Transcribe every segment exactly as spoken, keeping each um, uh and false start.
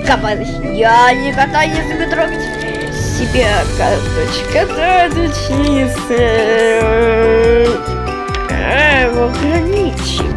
копаюсь. Я никогда не буду трогать себя, карточка, карточница. А, в ограничении.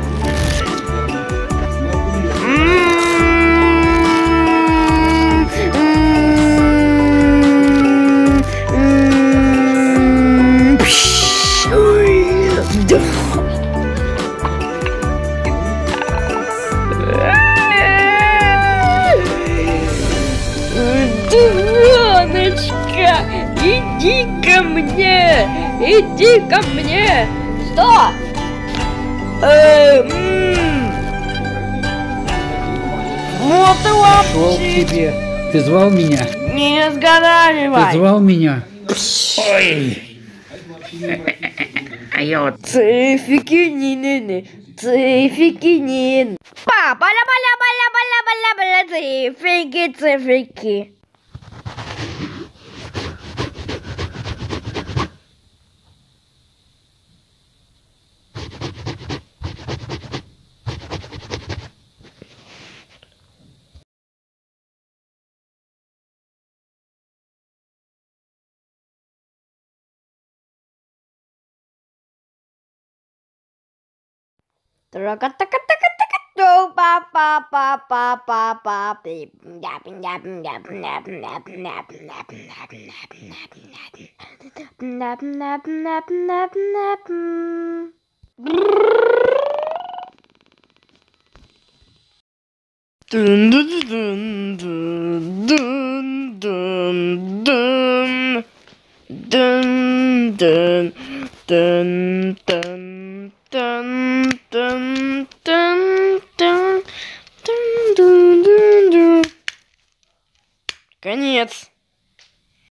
Дуваночка, иди ко мне, иди ко мне. Что? Вот и Шел к тебе. Ты звал меня? не разговаривай. Ты звал меня? Ой. А я вот... Цифики нины, цифики нин. Па, баля баля баля баля баля баля цифики, цифики. Dun dun dun dun dun dun dun dun dun dun dun dun dun dun dun dun dun. Конец.